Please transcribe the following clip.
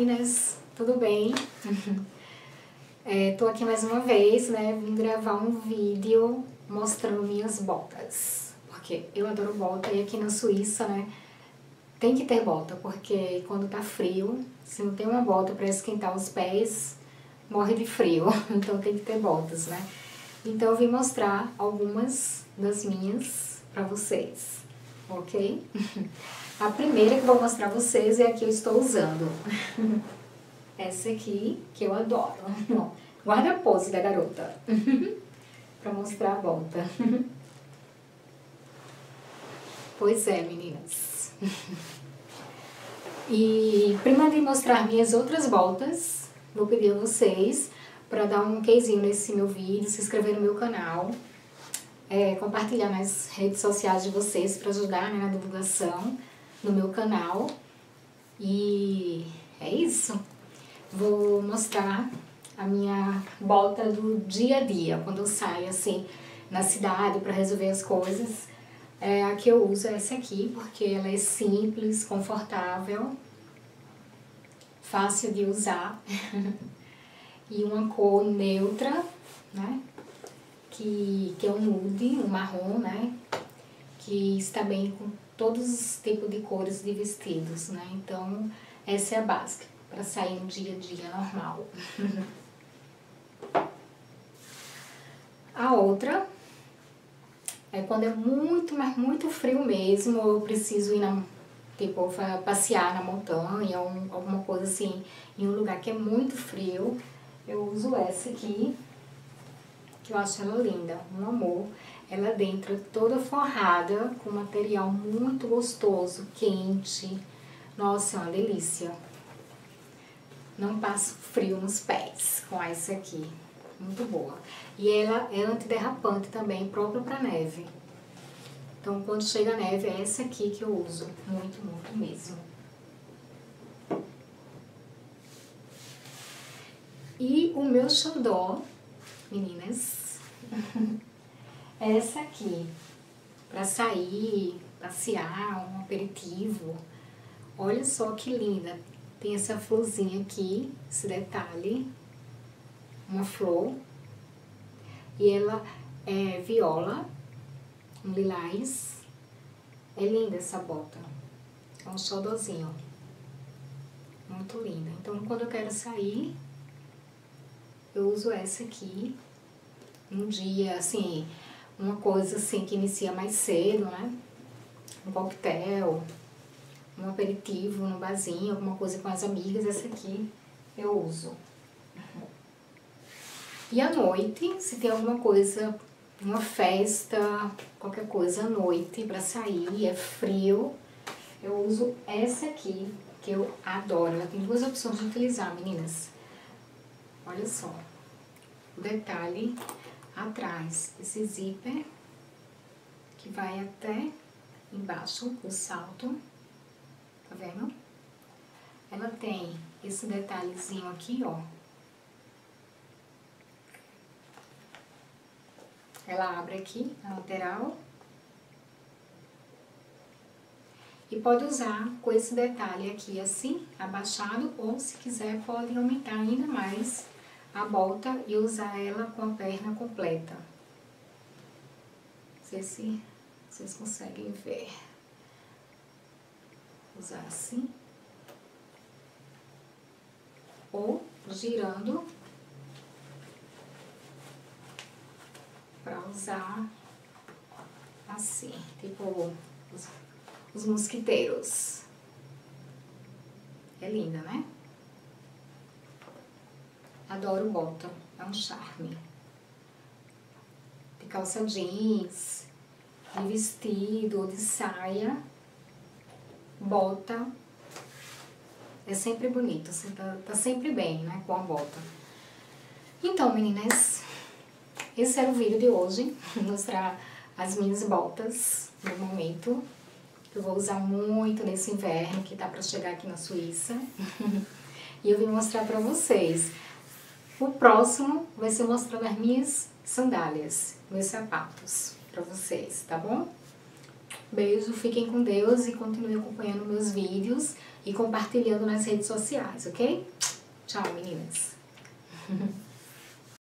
meninas, tudo bem? Tô aqui mais uma vez, né? Vim gravar um vídeo mostrando minhas botas, porque eu adoro bota e aqui na Suíça, né? Tem que ter bota, porque quando tá frio, se não tem uma bota para esquentar os pés, morre de frio, então tem que ter botas, né? Então eu vim mostrar algumas das minhas pra vocês, ok? A primeira que eu vou mostrar pra vocês é a que eu estou usando. Essa aqui, que eu adoro. Guarda a pose da garota. Pra mostrar a bota. Pois é, meninas. E primeiro de mostrar minhas outras botas, vou pedir a vocês para dar um quezinho nesse meu vídeo, se inscrever no meu canal, compartilhar nas redes sociais de vocês para ajudar, né, na divulgação do meu canal. E é isso. Vou mostrar a minha bota do dia a dia, quando eu saio assim na cidade para resolver as coisas. A que eu uso é essa aqui, porque ela é simples, confortável, fácil de usar e uma cor neutra, né? Que é um nude, um marrom, né? Que está bem com todos os tipos de cores de vestidos, né? Então, essa é a básica para sair no dia a dia normal. A outra é quando é muito, mas muito frio mesmo, eu preciso ir tipo, passear na montanha ou alguma coisa assim, em um lugar que é muito frio. Eu uso essa aqui, que eu acho ela linda, um amor. Ela dentro é toda forrada, com material muito gostoso, quente. Nossa, é uma delícia. Não passo frio nos pés com essa aqui. Muito boa. E ela é antiderrapante também, própria para neve. Então, quando chega a neve, é essa aqui que eu uso. Muito, muito mesmo. E o meu xodó, meninas, é essa aqui. Para sair, passear, um aperitivo. Olha só que linda. Tem essa florzinha aqui, esse detalhe. Uma flor. E ela é viola, um lilás. É linda essa bota. É um xodózinho. Muito linda. Então, quando eu quero sair, eu uso essa aqui. Um dia, assim, uma coisa assim que inicia mais cedo, né? Um coquetel, um aperitivo no barzinho, alguma coisa com as amigas, essa aqui eu uso. E à noite, se tem alguma coisa, uma festa, qualquer coisa à noite pra sair, é frio, eu uso essa aqui, que eu adoro. Ela tem duas opções de utilizar, meninas. Olha só, o detalhe atrás, esse zíper, que vai até embaixo, o salto, tá vendo? Ela tem esse detalhezinho aqui, ó. Ela abre aqui, na lateral. E pode usar com esse detalhe aqui assim, abaixado, ou se quiser pode aumentar ainda mais a bota e usar ela com a perna completa. Não sei se vocês conseguem ver. Usar assim. Ou girando para usar assim, tipo os mosquiteiros. É linda, né? Adoro bota, é um charme. De calça jeans, de vestido ou de saia, bota é sempre bonito, você tá sempre bem, né, com a bota. Então, meninas, esse era o vídeo de hoje, mostrar as minhas botas no momento, que eu vou usar muito nesse inverno que tá pra chegar aqui na Suíça. E eu vim mostrar pra vocês. O próximo vai ser mostrando as minhas sandálias, meus sapatos pra vocês, tá bom? Beijo, fiquem com Deus e continuem acompanhando meus vídeos e compartilhando nas redes sociais, ok? Tchau, meninas!